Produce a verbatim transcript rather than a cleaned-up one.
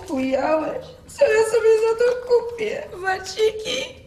Bujałeś. Co ja sobie za to kupię? Waciki?